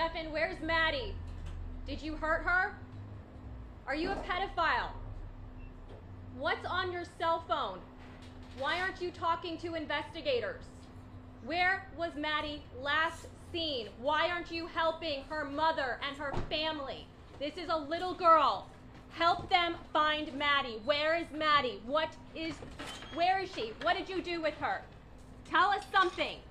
Stephan, where's Maddie? Did you hurt her? Are you a pedophile? What's on your cell phone? Why aren't you talking to investigators? Where was Maddie last seen? Why aren't you helping her mother and her family? This is a little girl. Help them find Maddie. Where is Maddie? Where is she? What did you do with her? Tell us something.